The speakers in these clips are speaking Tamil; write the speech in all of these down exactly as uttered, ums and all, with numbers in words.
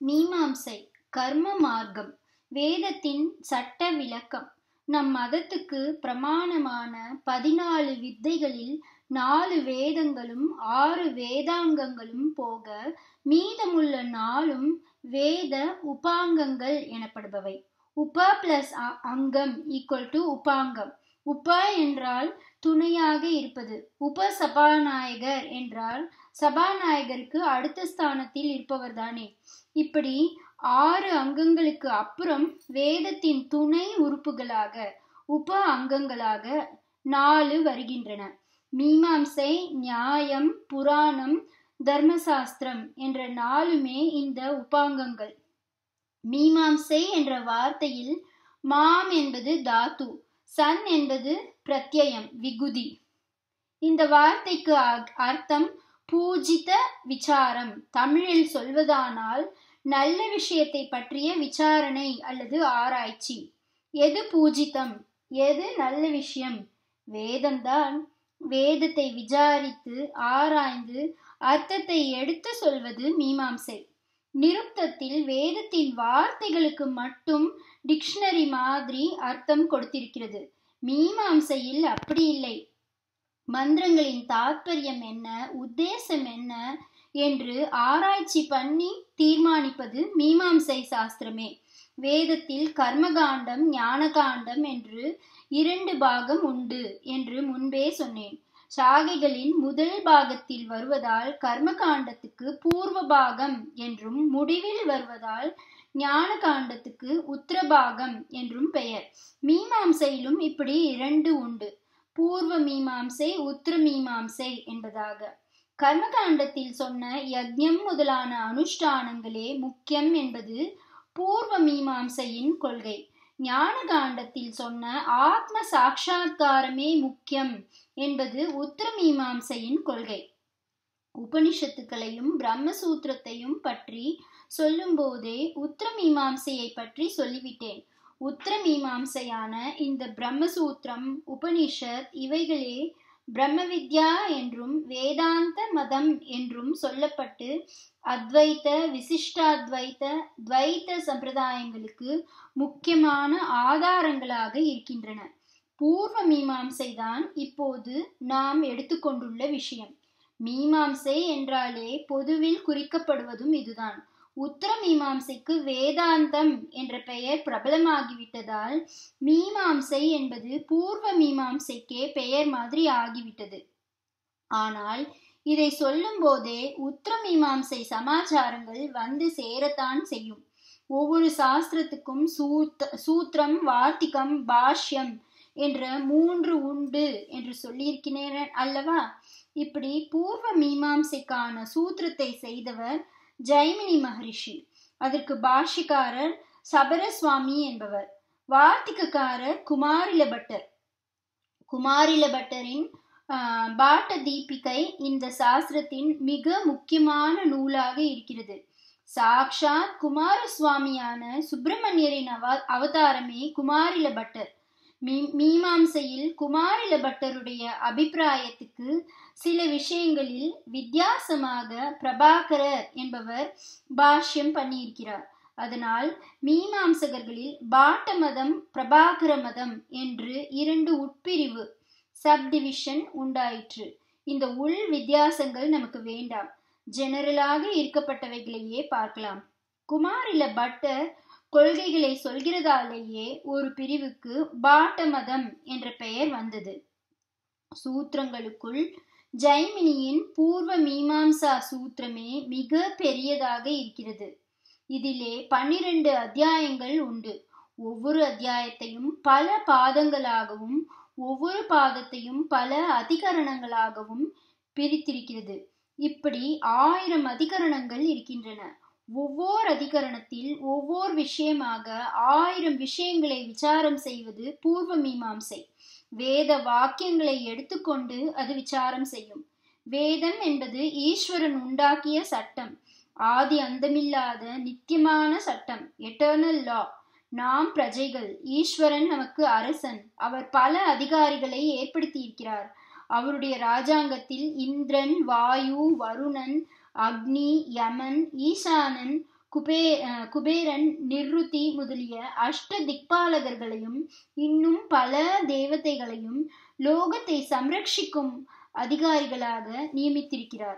மீமாம்சை கர்ம மார்க்கம், வேதத்தின் சட்ட விளக்கம். நம் மதத்துக்கு பிரமாணமான பதினாலு வித்தைகளில் நாலு வேதங்களும் ஆறு வேதாங்கங்களும் போக மீதமுள்ள நாளும் வேத உபாங்கங்கள் எனப்படுபவை. உப பிளஸ் அங்கம் ஈக்குவல் டு உபாங்கம். உப என்றால் துணையாக இருப்பது. உப சபாநாயகர் என்றால் சபாநாயகருக்கு அடுத்த ஸ்தானத்தில் இருப்பவர் தானே. இப்படி ஆறு அங்கங்களுக்கு அப்புறம் வேதத்தின் துணை உறுப்புகளாக உப அங்கங்களாக நாலு வருகின்றன. மீமாம்சை, நியாயம், புராணம், தர்மசாஸ்திரம் என்ற நாலுமே இந்த உபாங்கங்கள். மீமாம்சை என்ற வார்த்தையில் மாம் என்பது தாத்து, சன் என்பது பிரத்யயம் விகுதி. இந்த வார்த்தைக்கு அர்த்தம் பூஜித விசாரம். தமிழில் சொல்வதானால் நல்ல விஷயத்தை பற்றிய விசாரணை அல்லது ஆராய்ச்சி. எது பூஜிதம், எது நல்ல விஷயம்? வேதம்தான். வேதத்தை விசாரித்து ஆராய்ந்து அர்த்தத்தை எடுத்து சொல்வது மீமாம்சை. நிருப்தத்தில் வேதத்தின் வார்த்தைகளுக்கு மட்டும் டிக்ஷனரி மாதிரி அர்த்தம் கொடுத்திருக்கிறது. மீமாம்சையில் அப்படி இல்லை. மந்திரங்களின் தாற்பயம் என்ன, உத்தேசம் என்ன என்று ஆராய்ச்சி பண்ணி தீர்மானிப்பது மீமாம்சை சாஸ்திரமே. வேதத்தில் கர்மகாண்டம், ஞானகாண்டம் என்று இரண்டு பாகம் உண்டு என்று முன்பே சொன்னேன். சாகைகளின் முதல் பாகத்தில் வருவதால் கர்மகாண்டத்துக்கு பூர்வ பாகம் என்றும், முடிவில் வருவதால் ஞான காண்டத்துக்கு உத்தரபாகம் என்றும் பெயர். மீமாம்சையிலும் இப்படி இரண்டு உண்டு, பூர்வ மீமாம்சை, உத்தர மீமாம்சை என்பதாக. கர்மகாண்டத்தில் சொன்ன யஜ்ஞம் முதலான அனுஷ்டானங்களே முக்கியம் என்பது பூர்வ மீமாம்சையின் கொள்கை. ஞான காண்டத்தில் சொன்ன ஆத்ம சாட்சா்காரமே முக்கியம் என்பது உத்தர மீமாம்சையின் கொள்கை. உபனிஷத்துக்களையும் பிரம்மசூத்திரத்தையும் பற்றி சொல்லும் போதே உத்தர மீமாம்சையை பற்றி சொல்லிவிட்டேன். உத்தர மீமாம்சையான இந்த பிரம்மசூத்திரம், உபனிஷத் இவைகளே பிரம்ம வித்யா என்றும் வேதாந்த மதம் என்றும் சொல்லப்பட்டு அத்வைத்த, விசிஷ்டாத்வைத்த, துவைத்த சம்பிரதாயங்களுக்கு முக்கியமான ஆதாரங்களாக இருக்கின்றன. பூர்வ மீமாம்சை தான் இப்போது நாம் எடுத்துக்கொண்டுள்ள விஷயம். மீமாம்சை என்றாலே பொதுவில் குறிக்கப்படுவதும் இதுதான். உத்தர மீமாம்சைக்கு வேதாந்தம் என்ற பெயர் பிரபலமாகிவிட்டதால் மீமாம்சை என்பது பூர்வ மீமாம்சைக்கே பெயர் மாதிரி ஆகிவிட்டது. ஆனால் இதை சொல்லும் போதே உத்தர மீமாம்சை சமாச்சாரங்கள் வந்து சேரத்தான் செய்யும். ஒவ்வொரு சாஸ்திரத்துக்கும் சூத் சூத்திரம், வார்த்திகம், பாஷ்யம் என்ற மூன்று உண்டு என்று சொல்லியிருக்கிறேன் அல்லவா. இப்படி பூர்வ மீமாம்சைக்கான சூத்திரத்தை செய்தவர் ஜெய்மினி மகரிஷி. அதற்கு பாஷ்யக்காரர் சபரசுவாமி என்பவர். வார்த்திகக்காரர் குமாரில பட்டர். குமாரில பட்டரின் ஆஹ் பாட்ட தீபிகை இந்த சாஸ்திரத்தின் மிக முக்கியமான நூலாக இருக்கிறது. சாக்ஷாத் குமாரசுவாமியான சுப்பிரமணியரின் அவ அவதாரமே குமாரில பட்டர். மீ மீமாம்சையில் குமாரில பட்டருடைய அபிப்பிராயத்துக்கு சில விஷயங்களில் வித்தியாசமாக பிரபாகரர் என்பவர் பாஷ்யம் பண்ணியிருக்கிறார். அதனால் மீமாம்சகர்களில் பாட்ட மதம், பிரபாகர மதம் என்று இரண்டு உட்பிரிவு, சப்டிவிஷன் உண்டாயிற்று. இந்த உள் வித்தியாசங்கள் நமக்கு வேண்டாம். ஜெனரலாக இருக்கப்பட்டவைகளையே பார்க்கலாம். குமாரில பட்டர் கொள்கைகளை சொல்கிறதாலேயே ஒரு பிரிவுக்கு பாட்ட மதம் என்ற பெயர் வந்தது. சூத்திரங்களுக்குள் ஜெய்மினியின் பூர்வ மீமாம்சா சூத்திரமே மிக பெரியதாக இருக்கிறது. இதிலே பன்னிரண்டு அத்தியாயங்கள் உண்டு. ஒவ்வொரு அத்தியாயத்தையும் பல பாதங்களாகவும் ஒவ்வொரு பாதத்தையும் பல அதிகரணங்களாகவும் பிரித்திருக்கிறது. இப்படி ஆயிரம் அதிகரணங்கள் இருக்கின்றன. ஒவ்வொரு அதிகரணத்தில் ஒவ்வொரு விஷயமாக ஆயிரம் விஷயங்களை விசாரம் செய்வது பூர்வ மீமாம்சை. வேத வாக்கியங்களை எடுத்துக்கொண்டு அது விசாரம் செய்யும். வேதம் என்பது ஈஸ்வரன் உண்டாக்கிய சட்டம், ஆதி அந்தமில்லாத நித்தியமான சட்டம், எட்டர்னல் லா. நாம் பிரஜைகள், ஈஸ்வரன் நமக்கு அரசன். அவர் பல அதிகாரிகளை ஏற்படுத்தி இருக்கிறார். அவருடைய ராஜாங்கத்தில் இந்திரன், வாயு, வருணன், அக்னி, யமன், ஈசானன் குபே குபேரன், நிருதி முதலிய அஷ்ட திக்பாலகர்களையும் இன்னும் பல தேவதைகளையும் லோகத்தை சம்ரட்சிக்கும் அதிகாரிகளாக நியமித்திருக்கிறார்.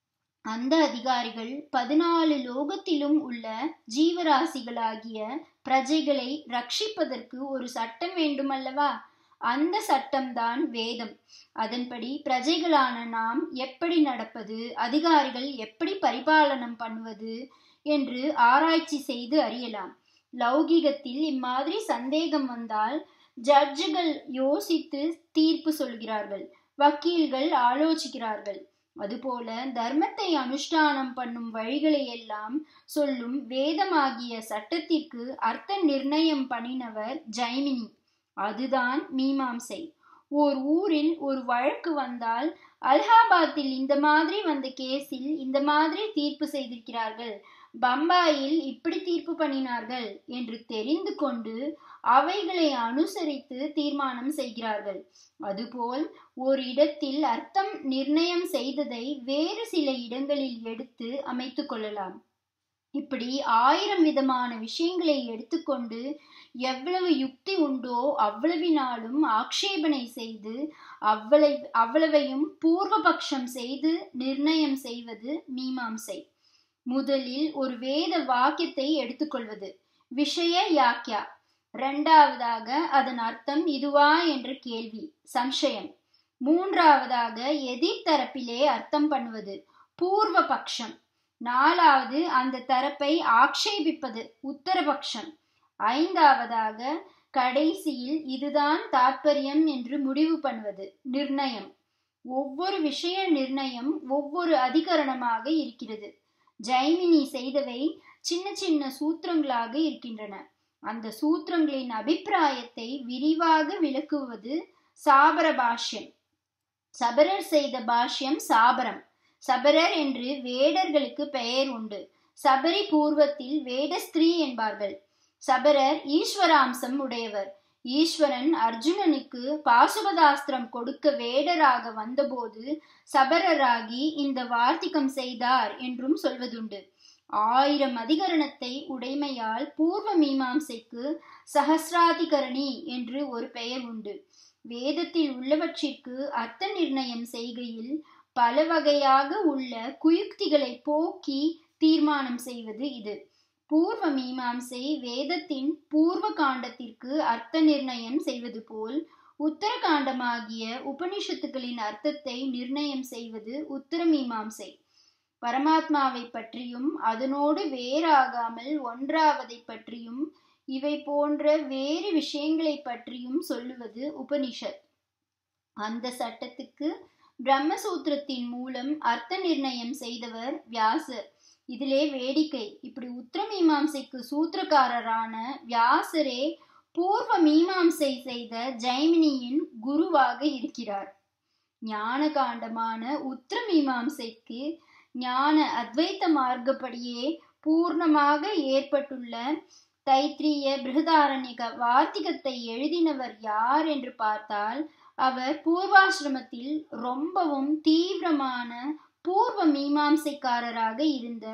அந்த அதிகாரிகள் பதினாலு லோகத்திலும் உள்ள ஜீவராசிகளாகிய பிரஜைகளை ரட்சிப்பதற்கு ஒரு சட்டம் வேண்டுமல்லவா? அந்த சட்டம்தான் வேதம். அதன்படி பிரஜைகளான நாம் எப்படி நடப்பது, அதிகாரிகள் எப்படி பரிபாலனம் பண்ணுவது என்று ஆராய்ச்சி செய்து அறியலாம். லௌகிகத்தில் இம்மாதிரி சந்தேகம் வந்தால் ஜட்ஜுகள் யோசித்து தீர்ப்பு சொல்கிறார்கள், வக்கீல்கள் ஆலோசிக்கிறார்கள். அதுபோல தர்மத்தை அனுஷ்டானம் பண்ணும் வழிகளை எல்லாம் சொல்லும் வேதமாகிய சட்டத்திற்கு அர்த்த நிர்ணயம் பண்ணினவர் ஜைமினி. அதுதான் மீமாம்சை. ஓர் ஊரில் ஒரு வழக்கு வந்தால், அலகாபாத்தில் இந்த மாதிரி வந்த கேஸில் இந்த மாதிரி தீர்ப்பு செய்திருக்கிறார்கள், பம்பாயில் இப்படி தீர்ப்பு பண்ணினார்கள் என்று தெரிந்து கொண்டு அவைகளை அனுசரித்து தீர்மானம் செய்கிறார்கள். அதுபோல் ஒரு இடத்தில் அர்த்தம் நிர்ணயம் செய்ததை வேறு சில இடங்களில் எடுத்து அமைத்து கொள்ளலாம். இப்படி ஆயிரம் விதமான விஷயங்களை எடுத்துக்கொண்டு எவ்வளவு யுக்தி உண்டோ அவ்வளவினாலும் ஆக்ஷேபனை செய்து அவ்வளவு அவ்வளவையும் பூர்வபக்ஷம் செய்து நிர்ணயம் செய்வது மீமாம்சை. முதலில் ஒரு வேத வாக்கியத்தை எடுத்துக்கொள்வது விஷய யாக்கியா. இரண்டாவதாக அதன் அர்த்தம் இதுவா என்ற கேள்வி, சம்சயம். மூன்றாவதாக எதிர் தரப்பிலே அர்த்தம் பண்ணுவது, பூர்வ பட்சம். நாலாவது அந்த தரப்பை ஆக்ஷேபிப்பது, உத்தரபக்ஷம். ஐந்தாவதாக கடைசியில் இதுதான் தாற்பயம் என்று முடிவு பண்ணுவது, நிர்ணயம். ஒவ்வொரு விஷய நிர்ணயம் ஒவ்வொரு அதிகரணமாக இருக்கிறது. ஜைமினி செய்தவை சின்ன சின்ன சூத்திரங்களாக இருக்கின்றன. அந்த சூத்திரங்களின் அபிப்பிராயத்தை விரிவாக விளக்குவது சாபர பாஷ்யம். சபரர் செய்த பாஷ்யம் சாபரம். சபரர் என்று வேடர்களுக்கு பெயர் உண்டு. சபரி பூர்வத்தில் வேடஸ்திரீ என்பார்கள். சபரர் ஈஸ்வராம்சம் உடையவர். ஈஸ்வரன் அர்ஜுனனுக்கு பாசுபதாஸ்திரம் கொடுக்க வேடராக வந்தபோது சபரராகி இந்த வார்த்திகம் செய்தார் என்றும் சொல்வதுண்டு. ஆயிரம் அதிகரணத்தை உடைமையால் பூர்வ மீமாம்சைக்கு சஹசிராதிகரணி என்று ஒரு பெயர் உண்டு. வேதத்தில் உள்ளவற்றிற்கு அர்த்த நிர்ணயம் செய்கையில் பல வகையாக உள்ள குயுக்திகளை போக்கி தீர்மானம் செய்வது இது. பூர்வ மீமாம்சை வேதத்தின் பூர்வ காண்டத்திற்கு அர்த்த நிர்ணயம் செய்வது போல் உத்தர காண்டமாகிய உபனிஷத்துக்களின் அர்த்தத்தை நிர்ணயம் செய்வது உத்தர மீமாம்சை. பரமாத்மாவை பற்றியும் அதனோடு வேறாகாமல் ஒன்றாவதை பற்றியும் இவை போன்ற வேறு விஷயங்களை பற்றியும் சொல்லுவது உபனிஷத். அந்த சட்டத்துக்கு பிரம்மசூத்திரத்தின் மூலம் அர்த்த நிர்ணயம் செய்தவர் வியாசர். இதிலே வேடிக்கை, இப்படி உத்தர மீமாம்சைக்கு சூத்திரக்காரரான வியாசரே பூர்வ மீமாம்சை செய்த ஜைமினியின் குருவாக இருக்கிறார். ஞான காண்டமான உத்தர மீமாம்சைக்கு ஞான அத்வைத்த மார்க்கப்படியே பூர்ணமாக ஏற்பட்டுள்ள தைத்திரிய பிருகதாரண்யக வார்த்திகத்தை எழுதினவர் யார் என்று பார்த்தால் அவர் பூர்வாசிரமத்தில் ரொம்பவும் தீவிரமான பூர்வ மீமாம்சைக்காரராக இருந்த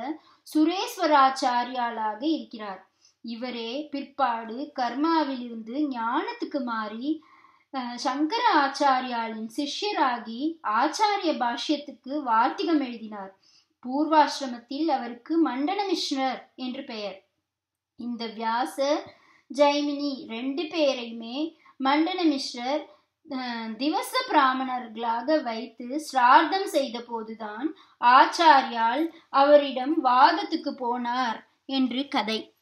சுரேஸ்வராச்சாரியாளாக இருக்கிறார். இவரே பிற்பாடு கர்மாவிலிருந்து ஞானத்துக்கு மாறி சங்கர ஆச்சாரியாளின் சிஷ்யராகி ஆச்சாரிய பாஷ்யத்துக்கு வார்த்திகம் எழுதினார். பூர்வாசிரமத்தில் அவருக்கு மண்டனமிஸ்ரர் என்று பெயர். இந்த வியாசர் ஜைமினி ரெண்டு பேரையுமே மண்டனமிஸ்ரர் திவச பிராமணர்களாக வைத்து சிரார்த்தம் செய்த போதுதான் ஆச்சாரியால் அவரிடம் வாதத்துக்கு போனார் என்று கதை.